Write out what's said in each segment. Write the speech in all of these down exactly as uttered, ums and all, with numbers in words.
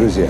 Друзья,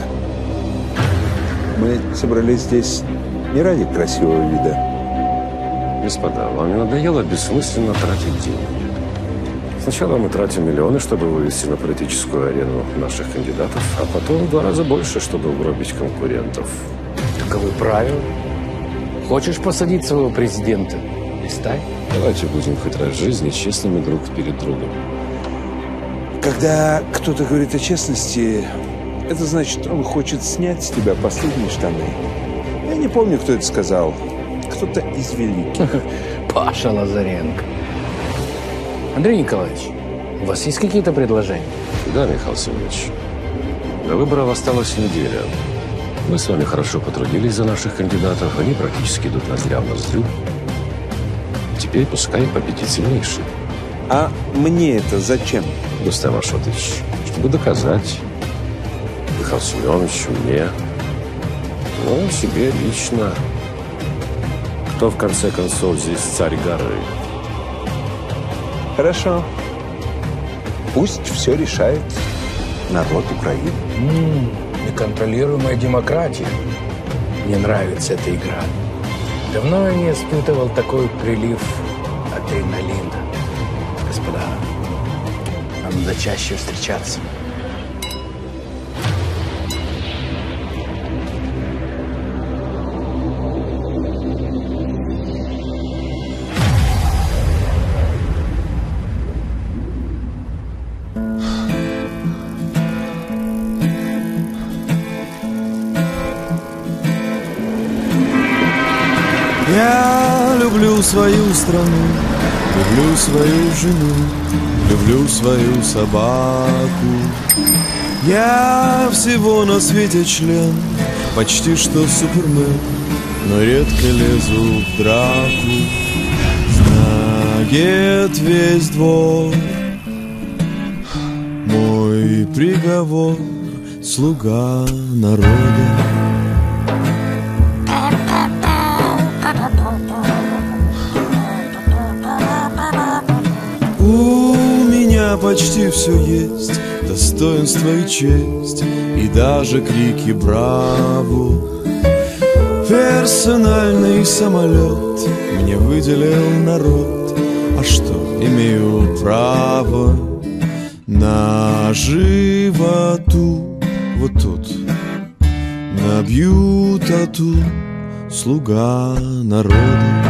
мы собрались здесь не ради красивого вида. Господа, вам не надоело бессмысленно тратить деньги? Сначала мы тратим миллионы, чтобы вывести на политическую арену наших кандидатов, а потом в два раза больше, чтобы угробить конкурентов. Таковы правила. Хочешь посадить своего президента? Листай. Давайте будем хоть раз в жизни честными друг перед другом. Когда кто-то говорит о честности, это значит, он хочет снять с тебя последние штаны. Я не помню, кто это сказал. Кто-то из великих. Паша Лазаренко. Андрей Николаевич, у вас есть какие-то предложения? Да, Михаил Семенович. До выборов осталась неделя. Мы с вами хорошо потрудились за наших кандидатов. Они практически идут ноздря в ноздрю. Теперь пускай победит сильнейший. А мне это зачем? Рустам Ашотович, чтобы доказать Михаилу Семеновичу, мне, ну, себе лично, кто в конце концов здесь царь горы. Хорошо. Пусть все решает народ Украины. М-м, неконтролируемая демократия. Мне нравится эта игра. Давно я не испытывал такой прилив адреналина. Господа, нам надо чаще встречаться. Я люблю свою страну, люблю свою жену, люблю свою собаку. Я всего на свете член, почти что супермен, но редко лезу в драку. Знает весь двор мой приговор, слуга народа. У меня почти все есть, достоинство и честь, и даже крики «Браво!». Персональный самолет мне выделил народ, а что, имею право на животу. Вот тут набью тату, слуга народа.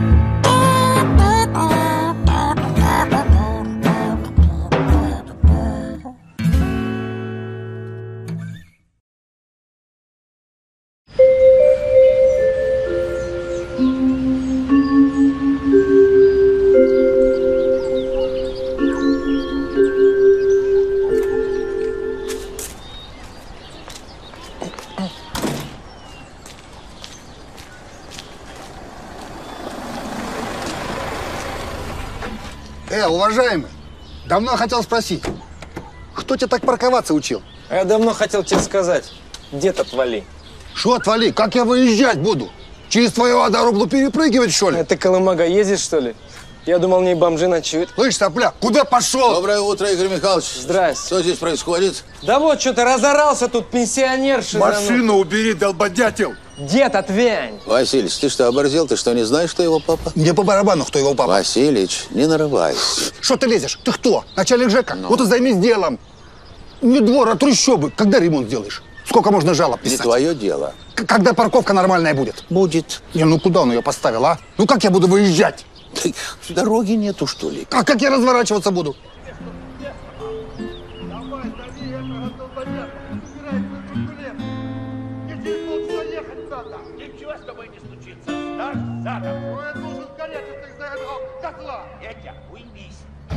Э, уважаемый, давно хотел спросить, кто тебя так парковаться учил? А я давно хотел тебе сказать, дед отвали. Что отвали? Как я выезжать буду? Через твою Адарублу перепрыгивать, что ли? А ты Колымага ездишь, что ли? Я думал, мне бомжи ночуют. Слышь, сопля, куда пошел? Доброе утро, Игорь Михайлович. Здрасте. Что здесь происходит? Да вот, что-то разорался тут пенсионерши. Машину убери, долбодятел! Дед, отвянь! Василич, ты что, оборзел? Ты что, не знаешь, кто его папа? Мне по барабану, кто его папа. Василич, не нарывайся. Что ты лезешь? Ты кто? Начальник ЖЭКа? Ну. Вот и займись делом. Не двор, а трущобы. Когда ремонт сделаешь? Сколько можно жалоб писать? Не твое дело. К когда парковка нормальная будет? Будет. Не, ну куда он ее поставил, а? Ну как я буду выезжать? Дороги нету, что ли? А как я разворачиваться буду? Ничего с тобой не случится. Старт задом. Я должен гореть от их заедного котла. Петя, уймись.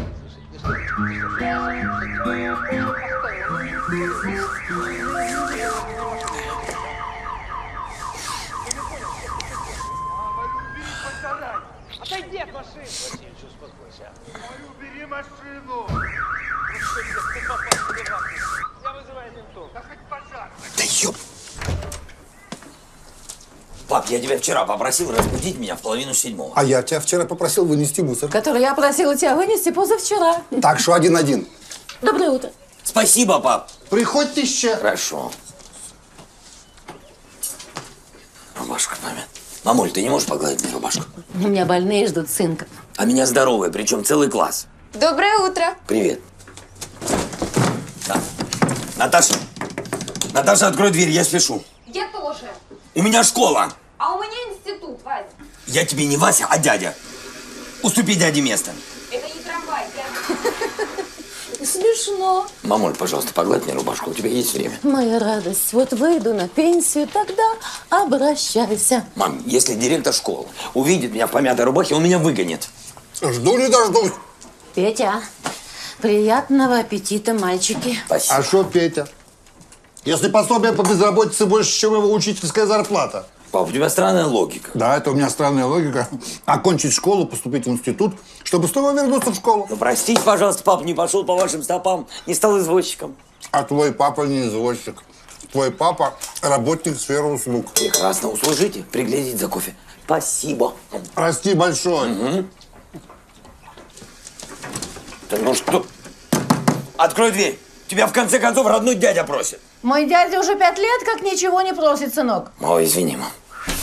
Отойди от машины. Васильевич, успокойся. Ой, убери машину. Я вызываю ментов. Да хоть пожар. Да ёп! Пап, я тебя вчера попросил разбудить меня в половину седьмого. А я тебя вчера попросил вынести мусор. Который я просила тебя вынести позавчера. Так что один-один. Доброе утро. Спасибо, пап. Приходьте еще. Хорошо. Момент. Мамуль, ты не можешь погладить мне рубашку? У меня больные ждут сынка. А меня здоровые, причем целый класс. Доброе утро. Привет. Да. Наташа, Наташа, открой дверь, я спешу. Я тоже. У меня школа. А у меня институт, Вася. Я тебе не Вася, а дядя. Уступи дяде место. Это не трамвай, дядя. Смешно. Мамуль, пожалуйста, погладь мне рубашку, у тебя есть время? Моя радость. Вот выйду на пенсию, тогда обращайся. Мам, если директор школы увидит меня в помятой рубахе, он меня выгонит. Жду не дождусь. Петя, приятного аппетита, мальчики. Спасибо. А что, Петя? Если пособие по безработице больше, чем его учительская зарплата. Пап, у тебя странная логика. Да, это у меня странная логика. Окончить школу, поступить в институт, чтобы снова вернуться в школу. Ну, простите, пожалуйста, пап, не пошел по вашим стопам, не стал извозчиком. А твой папа не извозчик. Твой папа работник сферы услуг. Прекрасно, услужите, приглядеть за кофе. Спасибо. Прости большое. Угу. Да ну что? Открой дверь. Тебя в конце концов родной дядя просит. Мой дядя уже пять лет как ничего не просит, сынок. Ой, извини, мам.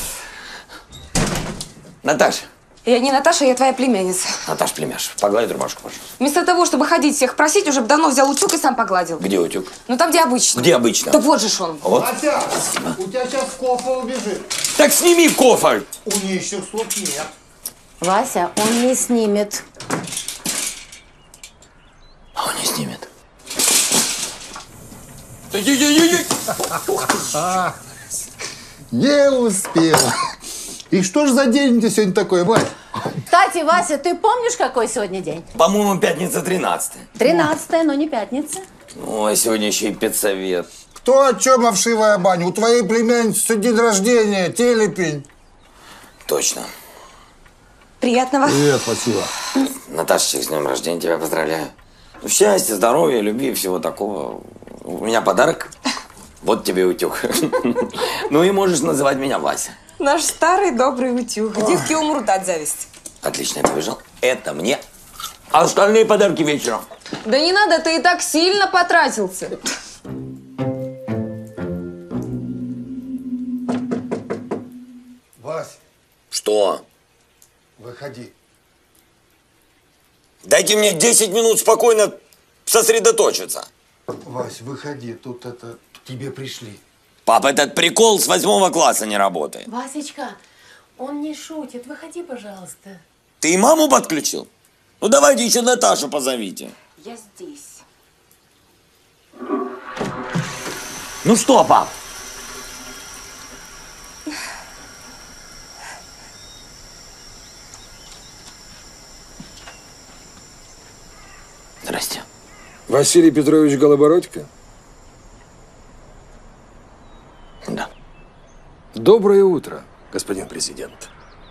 Наташа. Я не Наташа, я твоя племянница. Наташа, племяш, погладь рубашку, пожалуйста. Вместо того, чтобы ходить всех просить, уже бы давно взял утюг и сам погладил. Где утюг? Ну там, где обычно. Где обычно? Да вот же ж он. Вот. Вася, у тебя сейчас кофе убежит. Так сними кофр. У нищих слуг нет. Вася, он не снимет. А он не снимет. Не успел. И что ж за день ты сегодня такой, Вась? Кстати, Вася, ты помнишь, какой сегодня день? По-моему, пятница тринадцатая. Тринадцатое, но не пятница. Ой, сегодня еще и педсовет. Кто о чем, овшивая баня? У твоей племянницы день рождения, телепень. Точно. Приятного. Привет, спасибо. Наташечка, с днем рождения тебя поздравляю. Счастья, здоровья, любви и всего такого. У меня подарок. Вот тебе утюг. Ну и можешь называть меня Вася. Наш старый добрый утюг. Девки умрут от зависти. Отлично, я побежал. Это мне. А остальные подарки вечером. Да не надо, ты и так сильно потратился. Вась, Что? выходи. Дайте мне десять минут спокойно сосредоточиться. Вась, выходи, тут это, к тебе пришли. Пап, этот прикол с восьмого класса не работает. Васечка, он не шутит. Выходи, пожалуйста. Ты и маму подключил? Ну давайте еще Наташу позовите. Я здесь. Ну что, пап? Здрасте. Василий Петрович Голобородько? Да. Доброе утро, господин президент.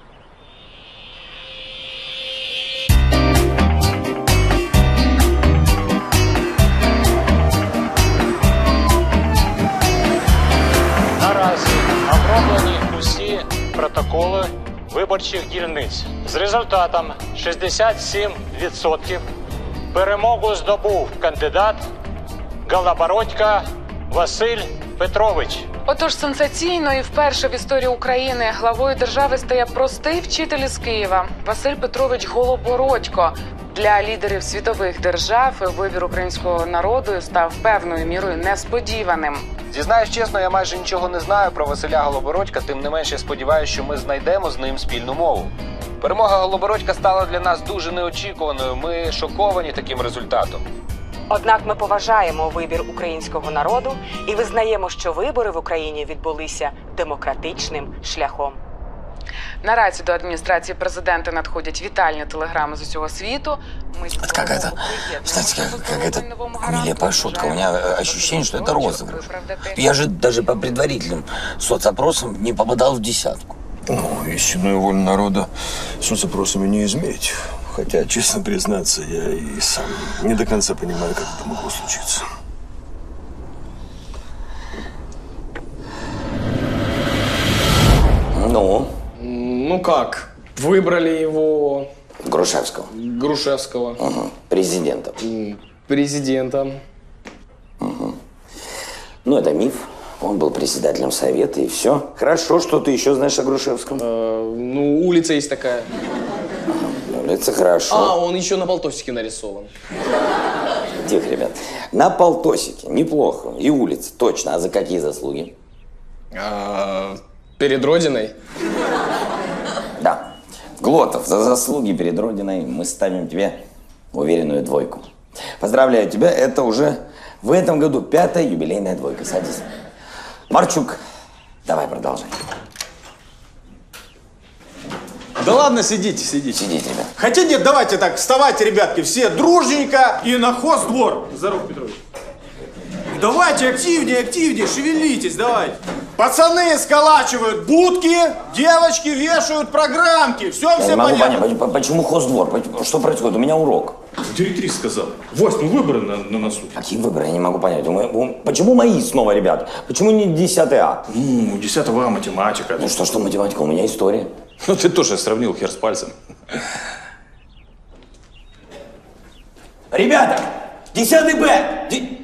Наразі оброблені усі протоколи виборчих дільниць. З результатом шістдесят сім відсотків перемогу здобув кандидат Голобородько Василь Петрович. Отож, сенсаційно і вперше в історії України главою держави стає простий вчитель із Києва Василь Петрович Голобородько. Для лідерів світових держав вибір українського народу став певною мірою несподіваним. Зізнаюсь чесно, я майже нічого не знаю про Василя Голобородька, тим не менше сподіваюся, що ми знайдемо з ним спільну мову. Перемога Голобородька стала для нас дуже неочікуваною, ми шоковані таким результатом. Однак ми поважаємо вибір українського народу і визнаємо, що вибори в Україні відбулися демократичним шляхом. Наразі до адміністрації президента надходять вітальні телеграми з усього світу. Ми Это какая-то, знаете, как, какая-то нелепая шутка. У меня ощущение, что это розыгрыш. Я же даже по предварительным соцопросам не попадал в десятку. Ну, истинную волю народа соцопросами не измерить. Хотя, честно признаться, я и сам не до конца понимаю, как это могло случиться. Ну? Ну как? Выбрали его... Грушевского. Грушевского. Угу. Президентом. Президентом. Угу. Ну, это миф. Он был председателем совета, и все. Хорошо, что ты еще знаешь о Грушевском? Э, ну, улица есть такая. Улица хорошо. А, он еще на полтосике нарисован. Тихо, ребят. На полтосике. Неплохо. И улица. Точно. А за какие заслуги? А, перед Родиной? Да. Глотов, за заслуги перед Родиной мы ставим тебе уверенную двойку. Поздравляю тебя. Это уже в этом году пятая юбилейная двойка. Садись. Марчук, давай продолжай. Да ладно, сидите, сидите. Сидите, ребят. Хотя нет, давайте так, вставайте, ребятки, все дружненько и на хоздвор. Здорово, Петрович. Давайте активнее, активнее, шевелитесь, давайте. Пацаны сколачивают будки, девочки вешают программки. Все, Я всем не могу понятно. понять, почему хоздвор? Что происходит? У меня урок. Директриса сказала. Вась, ну выборы на, на носу. Какие выборы? Я не могу понять. Почему мои снова, ребят? Почему не десятый А? Ну, десятого А математика. Ну что, что математика? У меня история. Ну ты тоже сравнил хер с пальцем. Ребята, десятый Б! Ди...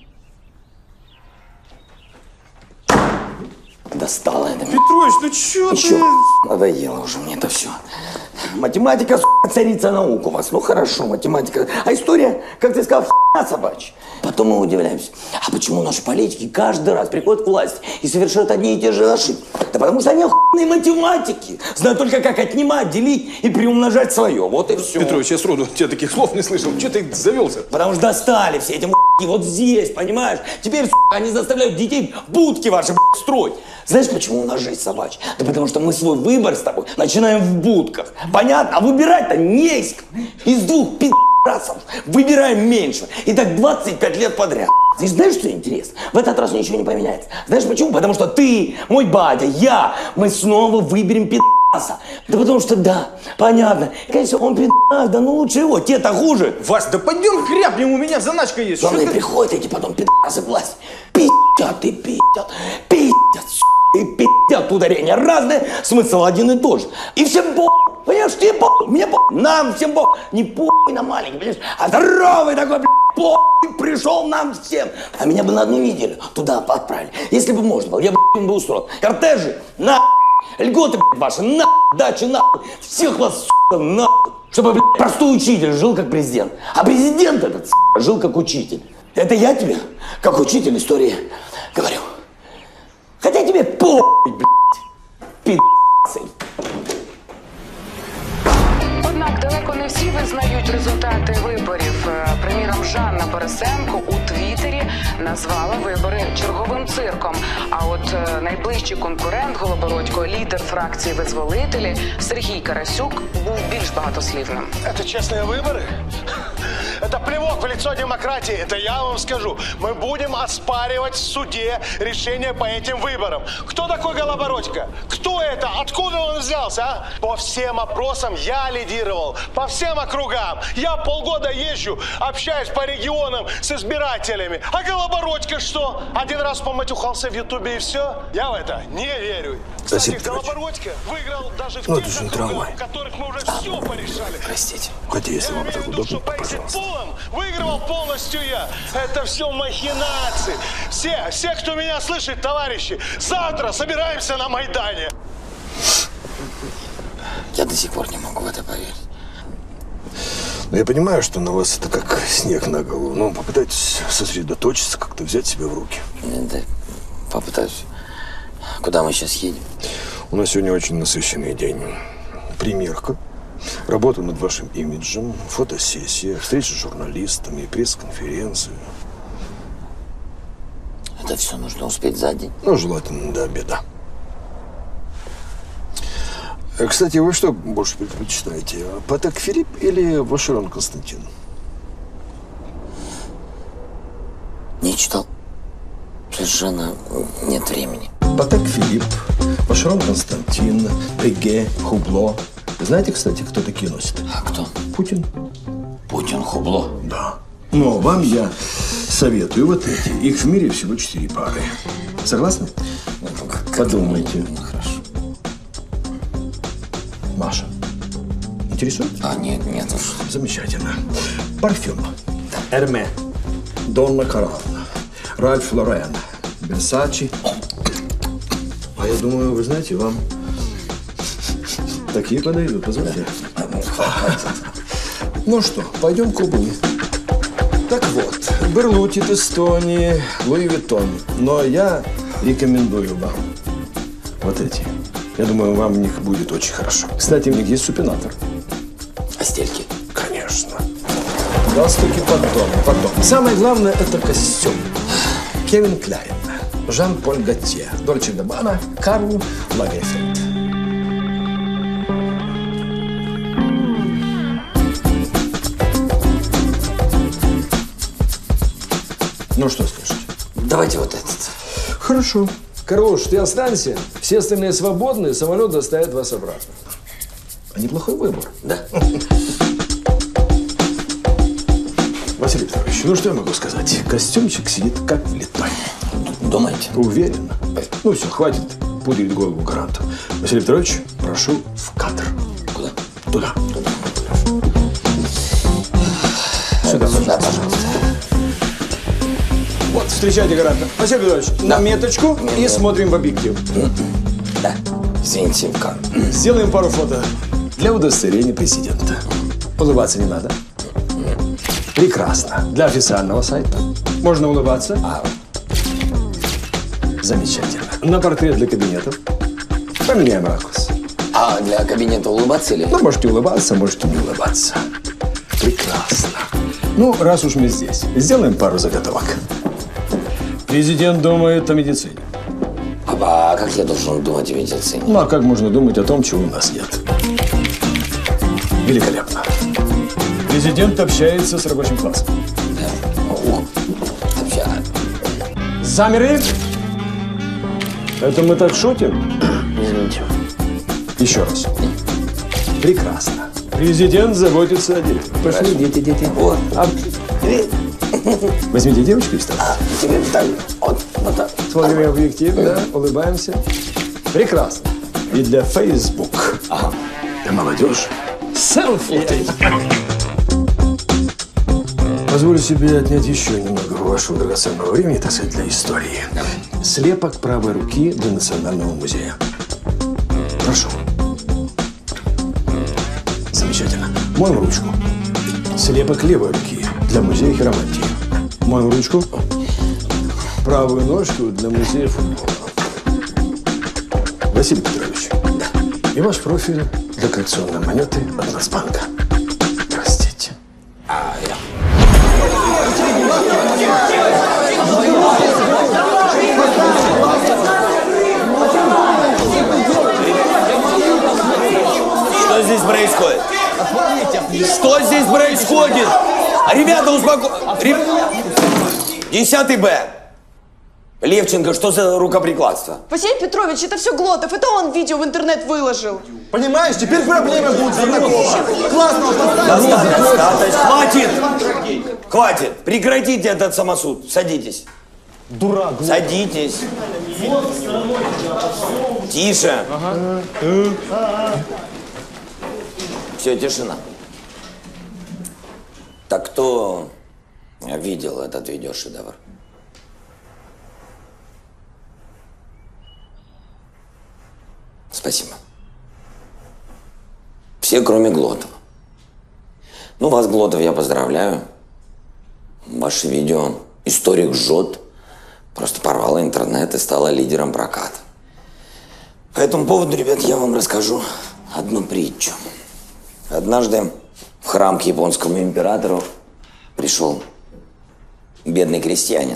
Достало это. Петрович, ну чё Еще ты? надоело уже мне это все. Математика, сука, царица наук у вас. Ну хорошо, математика. А история, как ты сказал, херня собачья. Потом мы удивляемся. А почему наши политики каждый раз приходят к власти и совершают одни и те же ошибки? Да потому что они охуенные математики. Знают только, как отнимать, делить и приумножать свое. Вот и все. Петрович, я сроду тебя таких слов не слышал. Че ты завелся? Потому что достали все эти м***ки вот здесь, понимаешь? Теперь, сука, они заставляют детей будки ваши строить. Знаешь, почему у нас жизнь собачья? Да потому что мы свой выбор с тобой начинаем в будках. Понятно? А выбирать-то не из, из двух пи***расов. Выбираем меньше. И так двадцать пять лет подряд. Ты знаешь, что интересно? В этот раз ничего не поменяется. Знаешь почему? Потому что ты, мой батя, я, мы снова выберем пи***аса. Да потому что, да, понятно. Конечно, он пи***ас, да ну лучше его, те-то хуже. Вась, да пойдем хряпнем, у меня заначка есть. Главное, ты... приходят эти потом пи***асы власть. Пи***ят и пи***ят, пи***ят, и пи***ят. Ударения разные, смысл один и тот же. И всем по... Понимаешь, тебе по... Мне по... Нам всем по... Не по... на маленький, понимаешь? А здоровый такой, блядь, по... Пришел нам всем. А меня бы на одну неделю туда отправили. Если бы можно было, я бы, блядь, бы устроил. Кортежи, на... Льготы, блядь, ваши, на... Дачи, на... Всех вас, сука, на... Чтобы, блядь, простой учитель жил как президент. А президент этот, сука, жил как учитель. Это я тебе, как учитель истории, говорю. Хотя тебе по***, блядь, пи***цы. Однак далеко не всі визнають результати виборів. Приміром, Жанна Борисенко у Твіттері назвала вибори черговим цирком. А от найближчий конкурент Голобородько, лідер фракції «Визволителі» Сергій Карасюк був більш багатослівним. Это честные выборы? Это плевок в лицо демократии, это я вам скажу. Мы будем оспаривать в суде решение по этим выборам. Кто такой Голобородько? Кто это? Откуда он взялся, а? По всем опросам я лидировал, по всем округам. Я полгода езжу, общаюсь по регионам с избирателями. А Голобородько что? Один раз поматюхался в Ютубе и все? Я в это не верю. Кстати, Голобородько выиграл даже в ну, тех округах, в которых мы уже все порешали. Простите. Хотя, если вам так удобно, пожалуйста. Выигрывал полностью я. Это все махинации. Все, все, кто меня слышит, товарищи, завтра собираемся на Майдане. Я до сих пор не могу в это поверить. Но я понимаю, что на вас это как снег на голову. Но попытайтесь сосредоточиться, как-то взять себя в руки. Да, попытаюсь. Куда мы сейчас едем? У нас сегодня очень насыщенный день. Примерка, работа над вашим имиджем, фотосессия, встреча с журналистами, пресс-конференция. Это все нужно успеть за день? Ну, желательно до обеда. Кстати, вы что больше предпочитаете? Патек Филипп или Вашерон Константин? Не читал. Совершенно нет времени. Патек Филипп, Вашерон Константин, Пеге, Хубло. Знаете, кстати, кто такие носит? А кто? Путин. Путин, Хубло? Да. Но вам я советую вот эти. Их в мире всего четыре пары. Согласны? Ну, как Подумайте. Ну, хорошо. Маша, интересует? А, нет, нет уж. Замечательно. Парфюм. Эрме, Донна Каравна, Ральф Лорен, Версачи. А я думаю, вы знаете, вам такие подойдут. Позвольте. Ну что, пойдем к Кубани. Так вот, Берлути, Тестони, Луи Виттон. Но я рекомендую вам вот эти. Я думаю, вам в них будет очень хорошо. Кстати, у них есть супинатор. А стельки? Конечно. Галстуки потом, потом. Самое главное – это костюм. Кевин Кляйн, Жан-Поль Готье, Дольче Габбана, Карл Лагерфельд. Ну что слушать? Давайте вот этот. Хорошо. Карлош, ты останься. Все остальные свободны, самолет доставит вас обратно. А неплохой выбор. Да. Василий Петрович, ну что я могу сказать? Костюмчик сидит как влитой. Думаете? Уверен. Ну все, хватит пудрить голову гаранту. Василий Петрович, прошу в кадр. Куда? Туда. Туда. Сюда, Сюда, пожалуйста. Вот, встречайте гаранта. Василий Петрович, Да. на меточку Нет, и нет. смотрим в объектив. Да. Извините, как? Сделаем пару фото для удостоверения президента. Улыбаться не надо. Прекрасно. Для официального сайта. Можно улыбаться. А. Замечательно. На портрет для кабинетов. Поменяем ракурс. А для кабинета улыбаться или? Ну, можете улыбаться, можете не улыбаться. Прекрасно. Ну, раз уж мы здесь, сделаем пару заготовок. Президент думает о медицине. А как я должен думать о медицине? Ну, а как можно думать о том, чего у нас нет? Великолепно. Президент общается с рабочим классом. Общается. Замерли? Это мы так шутим? Извините. Еще раз. Прекрасно. Президент заботится о детях. Пошли, дети, дети. Вот. А... Возьмите девочку и встаньте. А, тебе так, вот, вот так. Смотрим в объектив, да, улыбаемся. Прекрасно. И для Facebook. Ага. Для молодежи. Селфи. Позволю себе отнять еще немного вашего драгоценного времени, так сказать, для истории. Слепок правой руки для Национального музея. Прошу. Замечательно. Моем ручку. Слепок левой руки для музея хиромантии. Моем ручку. Правую ножку для музея футбола. Василий Петрович. Да. И ваш профиль для коллекционной монеты от Нацбанка. Простите. А, я. Что здесь происходит? Что здесь происходит? Ребята, успокойтесь. Десятый Б. Левченко, что за рукоприкладство? Василий Петрович, это все Глотов. Это он видео в интернет выложил. Понимаешь, теперь проблемы будут за такого. Классно, Достаточно, достаточно. Хватит! Хватит! Прекратите этот самосуд. Садитесь. Дурак. Садитесь. Тише. Ага. Все, тишина. Так кто видел этот видеошедевр? Спасибо. Все, кроме Глотова. Ну, вас, Глотов, я поздравляю. Ваше видео «Историк жжет» просто порвало интернет и стало лидером проката. По этому поводу, ребят, я вам расскажу одну притчу. Однажды в храм к японскому императору пришел бедный крестьянин.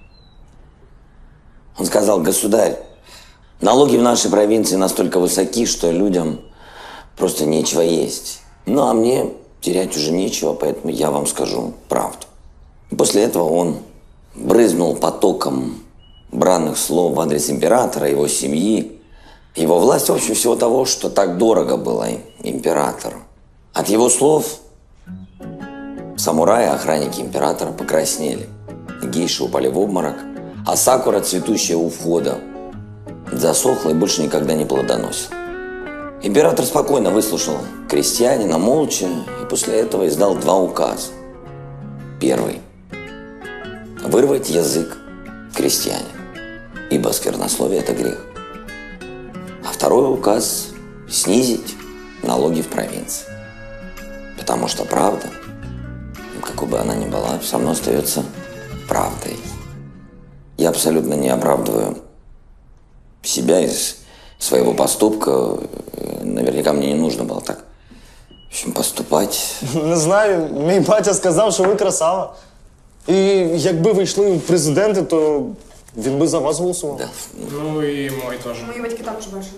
Он сказал: государь, налоги в нашей провинции настолько высоки, что людям просто нечего есть. Ну, а мне терять уже нечего, поэтому я вам скажу правду. И после этого он брызнул потоком бранных слов в адрес императора, его семьи, его власти, в общем, всего того, что так дорого было императору. От его слов самураи, охранники императора, покраснели. Гейши упали в обморок, а сакура, цветущая у входа, засохла и больше никогда не плодоносила. Император спокойно выслушал крестьянина, молча, и после этого издал два указа. Первый – вырвать язык крестьянина. ибо сквернословие – это грех. А второй указ – снизить налоги в провинции. Потому что правда, какой бы она ни была, все равно остается правдой. Я абсолютно не оправдываю себя из своего поступка. Наверняка мне не нужно было так, в общем, поступать. Не знаю, мій батя сказав, що ви красава. І якби ви йшли в президенти, то він би за вас голосував. Да. Ну и мой тоже. Мої батьки також бачили.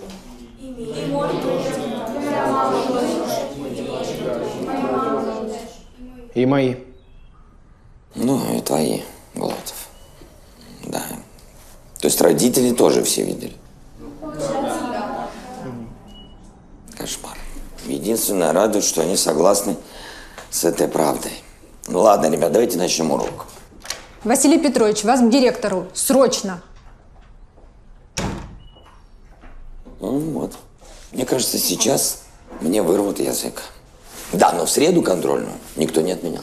И мои. Ну, и твои, Глотов. Да. То есть родители тоже все видели? Кошмар. Единственное, радует, что они согласны с этой правдой. Ну ладно, ребят, давайте начнем урок. Василий Петрович, вас к директору. Срочно. Ну вот. Мне кажется, сейчас мне вырвут язык. Да, но в среду контрольную никто не отменял.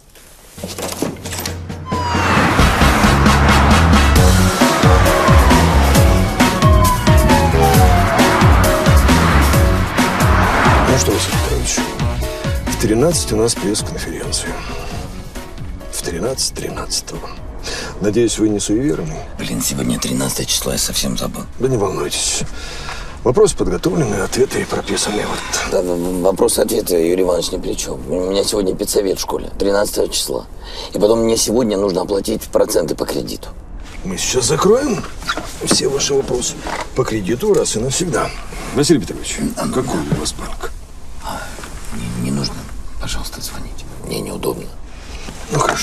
Ну что, Василий Петрович, в тринадцать у нас пресс-конференция. В тринадцать тринадцатого. Надеюсь, вы не суеверный? Блин, сегодня тринадцатое число, я совсем забыл. Да не волнуйтесь. Вопросы подготовлены, ответы прописаны. Вот. Да, вопросы-ответы, Юрий Иванович, ни при чем. У меня сегодня педсовет в школе, тринадцатого числа. И потом мне сегодня нужно оплатить проценты по кредиту. Мы сейчас закроем все ваши вопросы по кредиту раз и навсегда. Василий Петрович, а какой у вас банк? А, не, не нужно, пожалуйста, звоните. Мне неудобно. Ну, хорошо.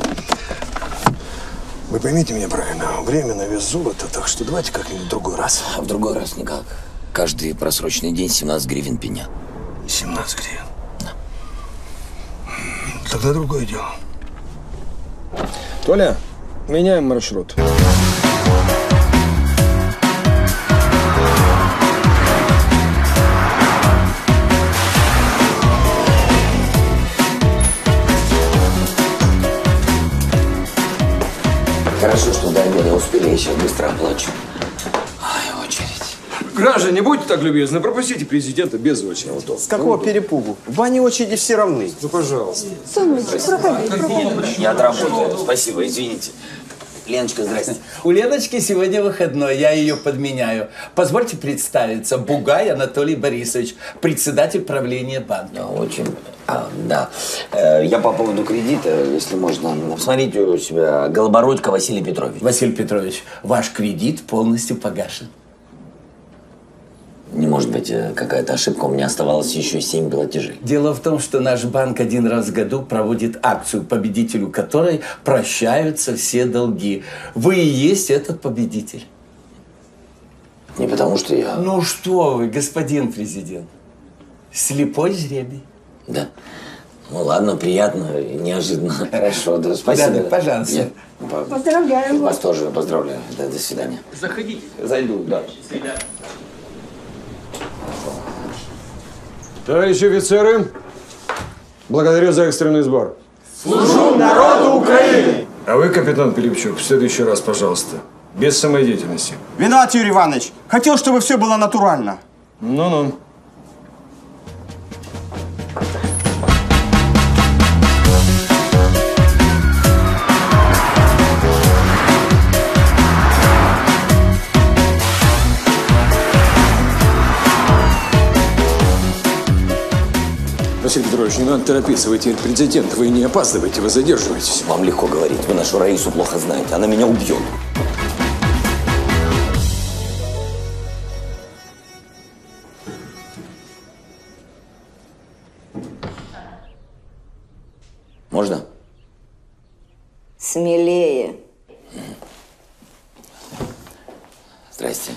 Вы поймите меня правильно, время на вес золота, так что давайте как-нибудь в другой раз. А в другой раз никак. Каждый просроченный день семнадцать гривен пеня. семнадцать гривен? Да. Тогда другое дело. Толя, меняем маршрут. Хорошо, что до обеда успели, я сейчас быстро оплачу. Ай, очередь. Граждане, не будьте так любезны, пропустите президента без очереди. С какого перепугу? В бане очереди все равны. Ну, пожалуйста. Сонечка, проходи, проходи. Я отработаю. Спасибо, извините. Леночка, здрасте. У Леночки сегодня выходной, я ее подменяю. Позвольте представиться, Бугай Анатолий Борисович, председатель правления банка. Да, очень. А, да. Э, я по поводу кредита, если можно. Посмотрите у себя. Голобородько Василий Петрович. Василий Петрович, ваш кредит полностью погашен. Не может быть, какая-то ошибка. У меня оставалось еще семь платежей. Дело в том, что наш банк один раз в году проводит акцию, победителю которой прощаются все долги. Вы и есть этот победитель. Не потому что я… Ну что вы, господин президент. Слепой жребий. Да. Ну ладно, приятно, неожиданно. Хорошо, да, спасибо. Да, пожалуйста. Нет, Поздравляю вас. Вас тоже поздравляю. Да, до свидания. Заходите. Зайду, да. До свидания. Товарищи офицеры, благодарю за экстренный сбор. Служу народу Украины! А вы, капитан Пилипчук, в следующий раз, пожалуйста, без самодеятельности. Виноват, Юрий Иванович. Хотел, чтобы все было натурально. Ну-ну. Василий Петрович, не надо торопиться. Вы теперь президент. Вы не опаздываете, вы задерживаетесь. Вам легко говорить. Вы нашу Раису плохо знаете. Она меня убьет. Можно? Смелее. Здрасте.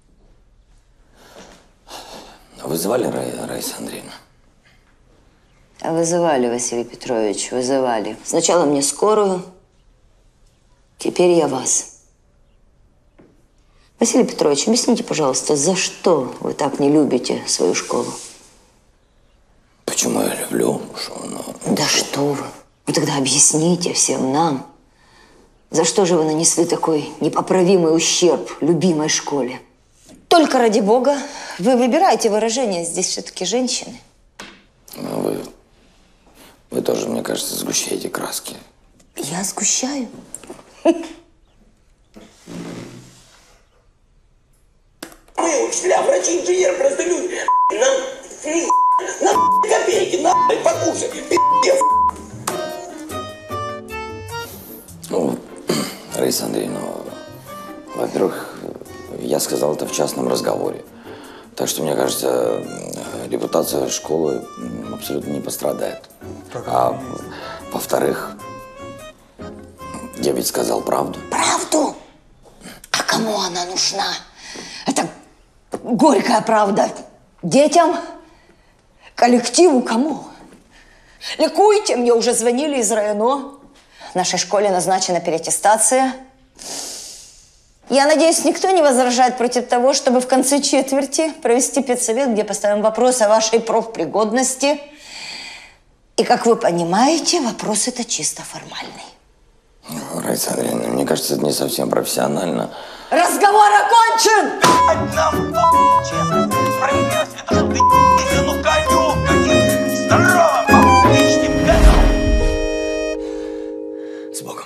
Вызывали Ра... Раиса Андреевна? Вызывали, Василий Петрович, вызывали. Сначала мне скорую, теперь я вас. Василий Петрович, объясните, пожалуйста, за что вы так не любите свою школу? Почему я люблю? Что, ну, да что вы. Ну тогда объясните всем нам, За что же вы нанесли такой непоправимый ущерб любимой школе? Только ради бога, вы выбираете выражение, здесь все-таки женщины. Ну, вы, вы тоже, мне кажется, сгущаете краски. Я сгущаю? Мы, учителя, врачи, инженеры, просто люди. Нам ни нам копейки, нам покушать, пи***ев. Ну, Раиса Андреевна, во-первых, я сказал это в частном разговоре. Так что, мне кажется, репутация школы абсолютно не пострадает. А во-вторых, я ведь сказал правду. Правду? А кому она нужна? Это горькая правда. Детям? Коллективу? Кому? Ликуйте, мне уже звонили из района. В нашей школе назначена переаттестация. Я надеюсь, никто не возражает против того, чтобы в конце четверти провести педсовет, где поставим вопрос о вашей профпригодности. И, как вы понимаете, вопрос это чисто формальный. Раиса Андреевна, мне кажется, это не совсем профессионально. Разговор окончен! Честно, справедливость, это же ты, ну конем каким здоровым, отличным конем. С Богом.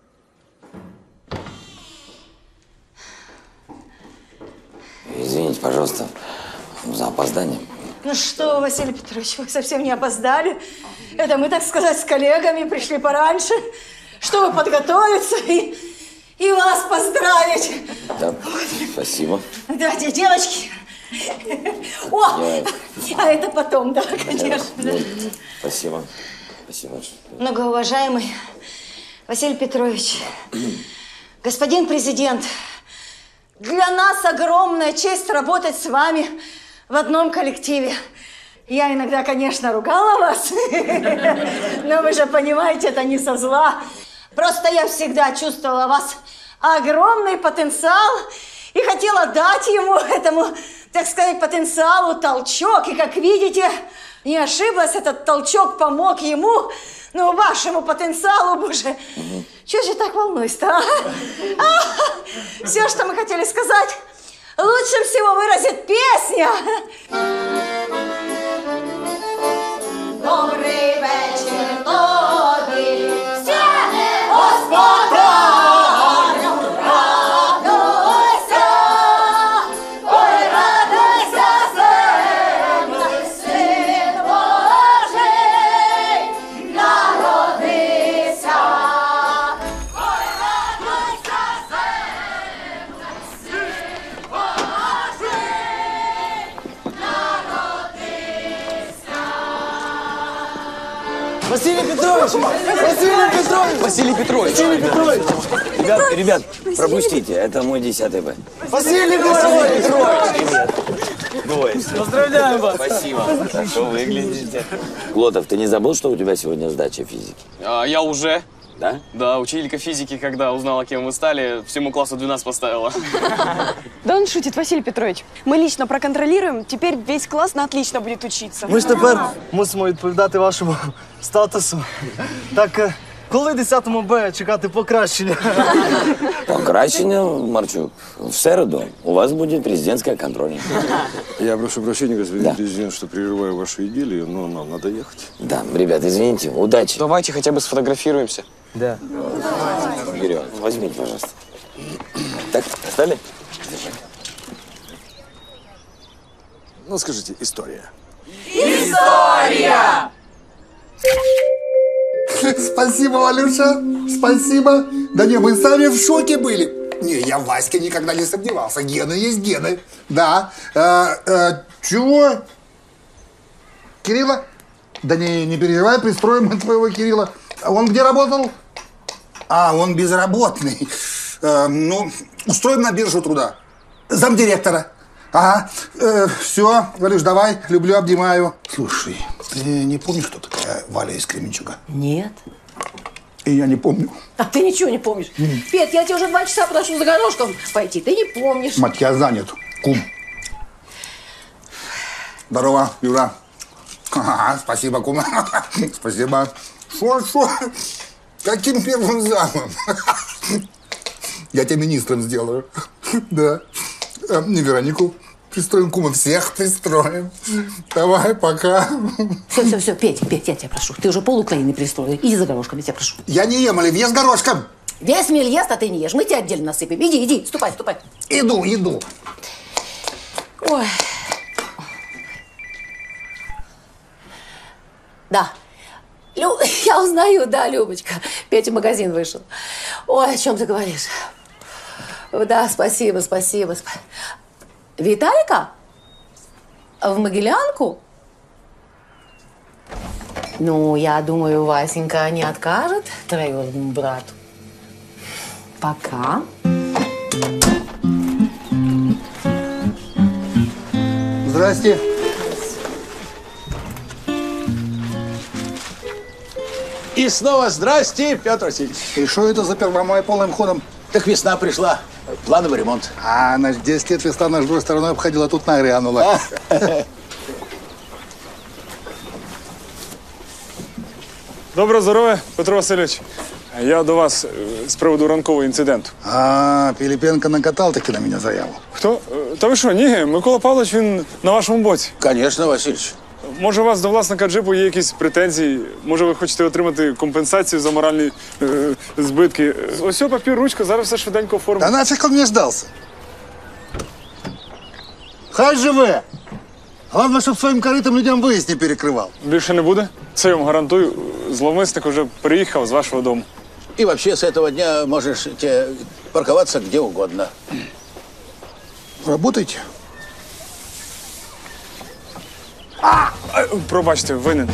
Извините, пожалуйста, за опоздание. Ну что, Василий Петрович, вы совсем не опоздали. Это мы, так сказать, с коллегами пришли пораньше, чтобы подготовиться и, и вас поздравить. Да, спасибо. Да, де- девочки. О, Я- а это потом, да, конечно. Ну, спасибо. Спасибо. Многоуважаемый Василий Петрович, господин президент, для нас огромная честь работать с вами в одном коллективе. Я иногда, конечно, ругала вас, но вы же понимаете, это не со зла. Просто я всегда чувствовала у вас огромный потенциал и хотела дать ему, этому, так сказать, потенциалу толчок. И, как видите, не ошиблась, этот толчок помог ему, ну, вашему потенциалу, боже. Чего же так волнуюсь-то, а? А, все, что мы хотели сказать, лучше всего выразит песня. Добрий вечір тобі, все, господарю, радуйся, ой, радуйся, земле, син Божий, народився. Ой, радуйся, земле, син Божий, Василий Петрович! Василий Петрович! Василий Петрович! Василий Петрович! Ребят, ребят, пропустите, это мой десятый Б. Василий Петрович! Ребят, двое. Поздравляем вас! Спасибо. Хорошо выглядите. Глотов, ты не забыл, что у тебя сегодня сдача физики? А, я уже. Да? Да, учителька физики, когда узнала, кем вы стали, всему классу двенадцать поставила. Да он шутит, Василий Петрович. Мы лично проконтролируем, теперь весь класс на отлично будет учиться. Ми ж тепер мусимо відповідати вашому статусу. Так, е, коли десятому Б чекати покращення? Покращение, Марчук. В середу у вас будет президентская контрольная. Я прошу прощения, господин Да. президент, что прерываю вашу идиллию, но нам надо ехать. Да, ребят, извините, удачи. Давайте хотя бы сфотографируемся. Да. Юрий Иванович, возьмите, пожалуйста. Так, достали? Ну, скажите, история. История! Спасибо, Валюша, спасибо. Да не, мы сами в шоке были. Не, я в Ваське никогда не сомневался. Гены есть гены. Да. Э, э, чего? Кирилла? Да не, не переживай, пристроим мы твоего Кирилла. А он где работал? А, он безработный. Э, ну, устроим на биржу труда. Замдиректора. Ага. Э, все, Валюш, давай. Люблю, обнимаю. Слушай, ты не помнишь, кто такая Валя из Кременчуга? Нет. И я не помню. А ты ничего не помнишь? Пет, я тебе уже два часа прошу за горошком пойти, ты не помнишь. Мать, я занят. Кум. Здорово, Юра. Ага, спасибо, кум. Спасибо. Шо, шо? Каким первым замом? Я тебя министром сделаю. Да. А, не Веронику пристроим, кума, всех пристроим. Давай, пока. Все, все, все, Петя, Петя, я тебя прошу. Ты уже пол Украины пристроил. Иди за горошком, я тебя прошу. Я не ем оливье с горошком. Весь мель ест, а ты не ешь. Мы тебя отдельно насыпем. Иди, иди, ступай, ступай. Иду, иду. Ой. Да. Лю... Я узнаю, да, Любочка. Петя в магазин вышел. Ой, о чем ты говоришь? Да, спасибо, спасибо. Виталика? В Могилянку? Ну, я думаю, Васенька не откажет троюродному брату. Пока. Здрасте. И снова здрасте, Петр Васильевич. И что это за первомай полным ходом? Так весна пришла. Плановый ремонт. А, наш десять лет весна наш другой стороной обходила, тут нагрянула. Доброго здоров'я, Петро Васильович. Я до вас з приводу ранкового інциденту. А, Пилипенко накатал таки на меня заяву. Хто? Та ви що, ні, Микола Павлович, він на вашому боці. Конечно, Васильевич. Може, у вас до власника джипу є якісь претензії? Може, ви хочете отримати компенсацію за моральні е, збитки? Ось о, папір, ручка, зараз все швиденько оформимо. Да нафиг он мне сдался? Хай живе! Главное, щоб своїм коритом людям виїзд не перекривав. Більше не буде? Це я вам гарантую. Зловмисник уже приїхав з вашого дому. И вообще с этого дня можешь те парковаться где угодно. Работайте. А! Пробачте, винен.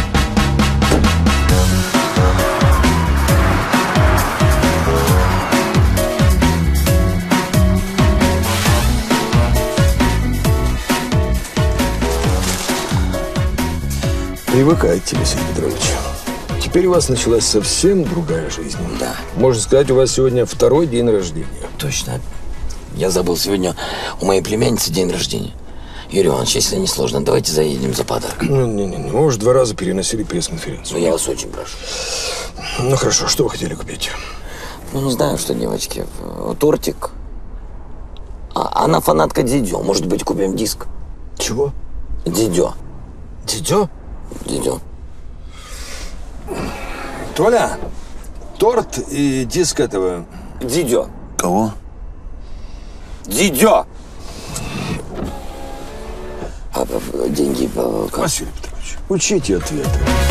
Привыкайте, Василий Петрович. Теперь у вас началась совсем другая жизнь. Да. Можно сказать, у вас сегодня второй день рождения. Точно. Я забыл, сегодня у моей племянницы день рождения. Юрий Иванович, если не сложно, давайте заедем за подарком. Ну, не-не-не, мы уже два раза переносили пресс-конференцию. Ну, я вас очень прошу. Ну, хорошо, что вы хотели купить? Ну, не знаю, что, девочки. Тортик. А, она фанатка Дидё. Может быть, купим диск? Чего? Дидё. Дидё? Дидё. Толя, торт и диск этого... Дидё. Кого? Дидё! А, деньги... Как? Василий Петрович, учите ответы.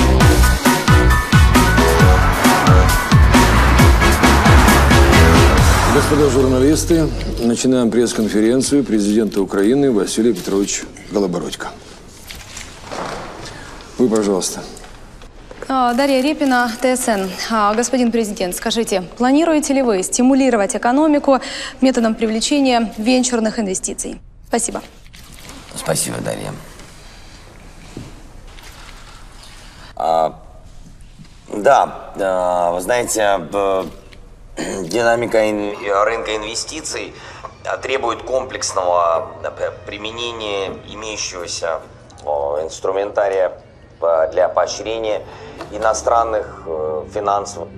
Господа журналисты, начинаем пресс-конференцию президента Украины Василия Петровича Голобородько. Вы, пожалуйста. Дарья Репина, ТСН. Господин президент, скажите, планируете ли вы стимулировать экономику методом привлечения венчурных инвестиций? Спасибо. Спасибо, Дарья. А, да, а, вы знаете, динамика ин, рынка инвестиций требует комплексного применения имеющегося инструментария для поощрения иностранных финансов.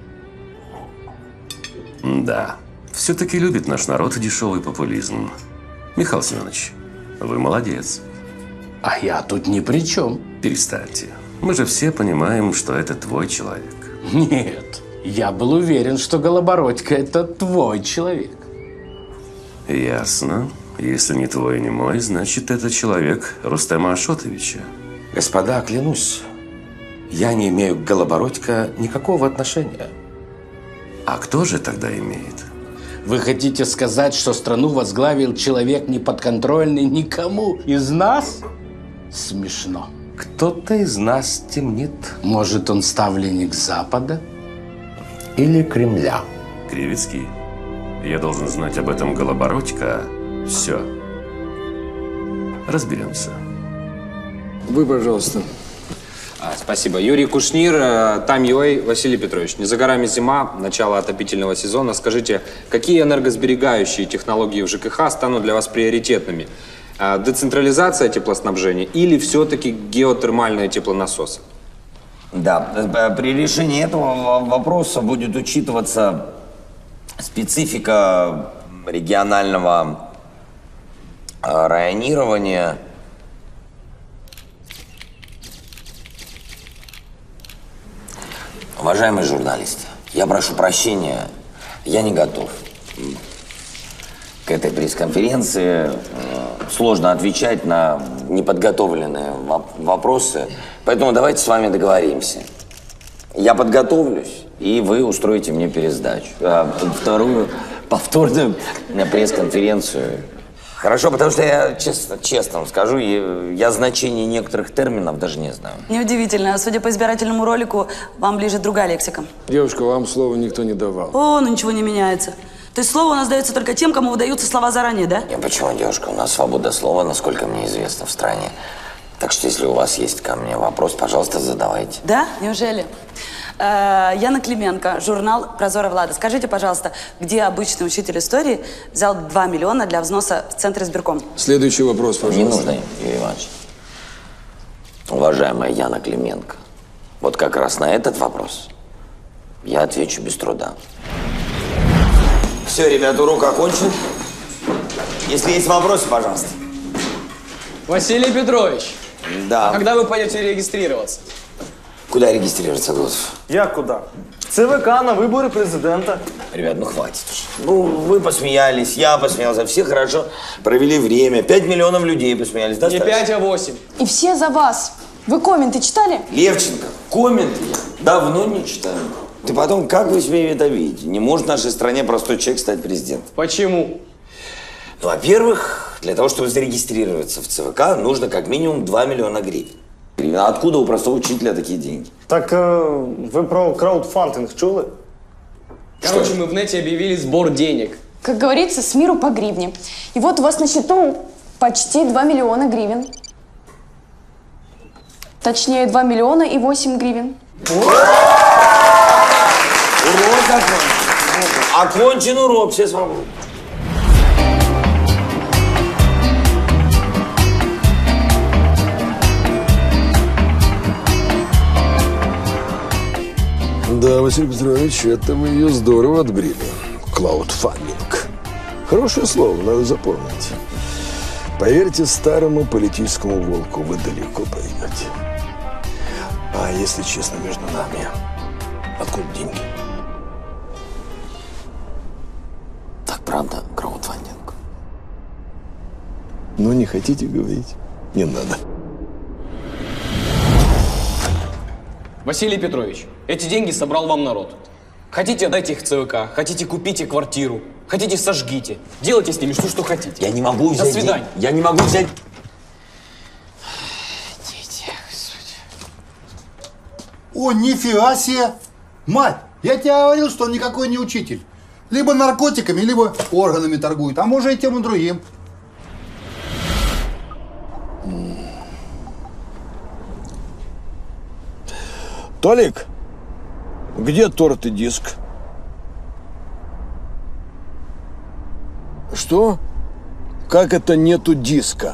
Да, все-таки любит наш народ дешевый популизм. Михаил Семенович, вы молодец. А я тут ни при чем. Перестаньте. Мы же все понимаем, что это твой человек. Нет, я был уверен, что Голобородько – это твой человек. Ясно. Если не твой, не мой, значит, это человек Рустема Ашотовича. Господа, клянусь, я не имею к Голобородько никакого отношения. А кто же тогда имеет? Вы хотите сказать, что страну возглавил человек, не подконтрольный никому из нас? Смешно. Кто-то из нас темнит. Может, он ставленник Запада? Или Кремля? Кривицкий, я должен знать об этом Голобородько. Все. Разберемся. Вы, пожалуйста. А, спасибо. Юрий Кушнир, Тайм.ua. Василий Петрович, не за горами зима, начало отопительного сезона. Скажите, какие энергосберегающие технологии в ЖКХ станут для вас приоритетными? Децентрализация теплоснабжения или все-таки геотермальные теплонасосы? Да, при решении этого вопроса будет учитываться специфика регионального районирования. Уважаемые журналисты, я прошу прощения, я не готов к этой пресс-конференции. Сложно отвечать на неподготовленные вопросы, поэтому давайте с вами договоримся. Я подготовлюсь, и вы устроите мне пересдачу. А вторую, повторную пресс-конференцию. Хорошо, потому что я честно, честно вам скажу, я значение некоторых терминов даже не знаю. Неудивительно. Судя по избирательному ролику, вам ближе другая лексика. Девушка, вам слова никто не давал. О, ну ничего не меняется. То есть слово у нас дается только тем, кому выдаются слова заранее, да? Не, почему, девушка? У нас свобода слова, насколько мне известно, в стране. Так что, если у вас есть ко мне вопрос, пожалуйста, задавайте. Да? Неужели? Э, Яна Клименко, журнал «Прозора Влада». Скажите, пожалуйста, где обычный учитель истории взял два миллиона для взноса в Центр избирком? Следующий вопрос, пожалуйста. Не нужно, Юрий Иванович. Уважаемая Яна Клименко, вот как раз на этот вопрос я отвечу без труда. Все, ребята, урок окончен. Если есть вопросы, пожалуйста. Василий Петрович, да. А когда вы пойдете регистрироваться? Куда регистрироваться, Глазов? Я куда? В ЦВК на выборы президента. Ребят, ну хватит уже. Ну, вы посмеялись, я посмеялся, все хорошо провели время. Пять миллионов людей посмеялись, да? Не пять, а восемь. И все за вас. Вы комменты читали? Левченко, комменты я давно не читаю. Ты потом, как вы себе это видите? Не может в нашей стране простой человек стать президентом. Почему? Ну, во-первых, для того, чтобы зарегистрироваться в ЦВК, нужно как минимум два миллиона гривен. А откуда у простого учителя такие деньги? Так э, вы про краудфандинг чули? Короче, мы в нете объявили сбор денег. Как говорится, с миру по гривне. И вот у вас на счету почти два миллиона гривен. Точнее, два миллиона и восемь гривен. Урок окончен. Окончен урок, все свободны. Да, Василий Петрович, это вы ее здорово отбрили. Клаудфандинг. Хорошее слово, надо запомнить. Поверьте старому политическому волку, вы далеко пойдете. А если честно, между нами, откуда деньги? Так правда, краудфандинг. Ну, не хотите говорить? Не надо. Василий Петрович, эти деньги собрал вам народ. Хотите, отдайте их ЦВК, хотите, купите квартиру, хотите, сожгите. Делайте с ними что, что хотите. Я не могу взять. До свидания. Деньги. Я не могу взять. О, нифига себе! Мать, я тебе говорил, что он никакой не учитель. Либо наркотиками, либо органами торгует, а может и тем и другим. Толик, где торт и диск? Что? Как это нету диска?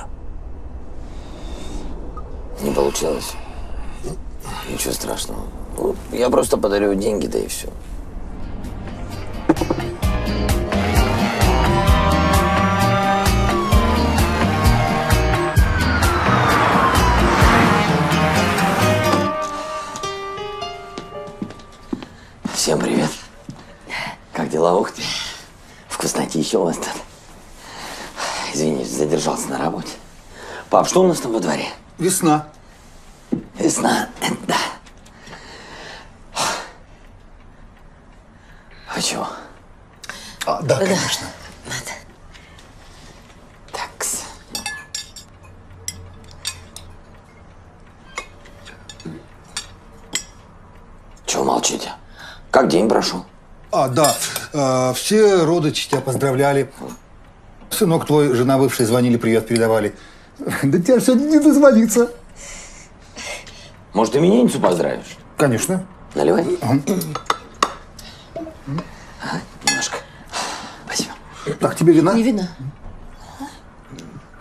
Не получилось. Ничего страшного. Ну, я просто подарю деньги, да и все. Всем привет. Как дела? Ух ты. Вкуснотища у вас тут. Извините, задержался на работе. Пап, что у нас там во дворе? Весна. Весна, да. А чего? А, да, конечно. Такс. Чего молчите? Как день прошел? А, да. Э, все родичи тебя поздравляли. Сынок твой, жена бывшая, звонили, привет передавали. Да тебе сегодня не дозвониться. Может, именинницу поздравишь? Конечно. Наливай. Ага, немножко. Спасибо. Так, тебе вина? Не вина.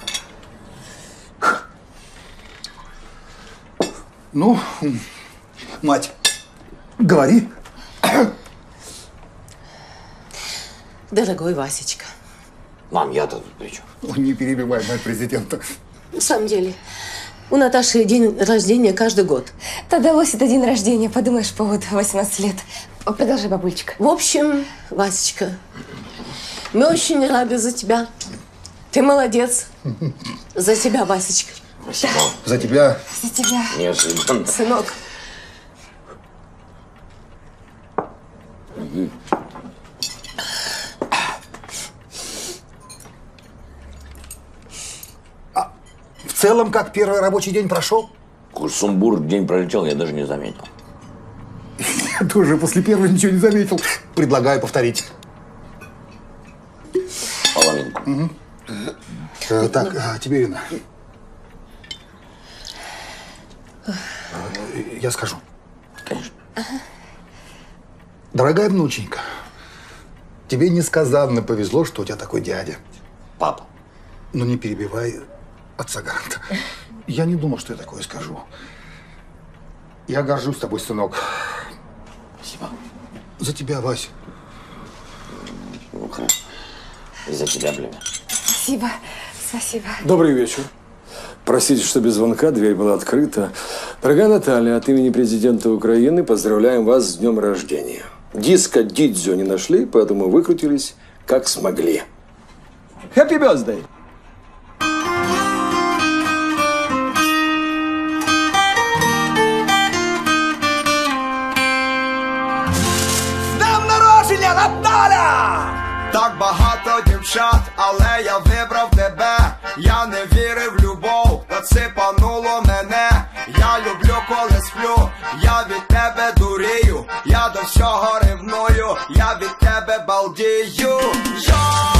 Ну, Мать, говори. Дорогой Васечка. Мам, я-то при чем? Не перебивай, мать президента. На самом деле, у Наташи день рождения каждый год. Тогда Лось, это день рождения, подумаешь, повод восемнадцать лет. Продолжи, бабулечка. В общем, Васечка, мы очень рады за тебя. Ты молодец. За тебя, Васечка. Спасибо. За тебя. За тебя. Неожиданно. Сынок. Угу. А в целом, как первый рабочий день прошел? Сумбур, день пролетел, я даже не заметил. Я тоже после первого ничего не заметил. Предлагаю повторить. Половинку. Угу. Э, так, а, тебе, Ирина. Я скажу. Конечно. Дорогая внученька, тебе несказанно повезло, что у тебя такой дядя. Папа. Но не перебивай отца Гаранта. Я не думал, что я такое скажу. Я горжусь тобой, сынок. Спасибо. За тебя, Вась. Ну, хорошо. И за тебя, блин. Спасибо. Спасибо. Добрый вечер. Простите, что без звонка, дверь была открыта. Дорогая Наталья, от имени президента Украины поздравляем вас с днем рождения. Диско Дидзё не нашли, поэтому выкрутились как смогли. Happy birthday! З днем народження, Наталя! Так багато дівчат, але я вибрав тебе. Я не вірив в любов, та ципануло мене. Я люблю, коли сплю, я від тебе дурію. Я до всього ревную, я від тебе балдію. Я